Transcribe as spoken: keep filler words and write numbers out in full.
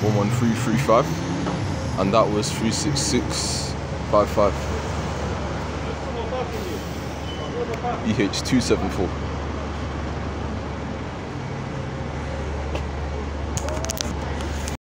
one one three three five, and that was three six six five five. E H two seven four.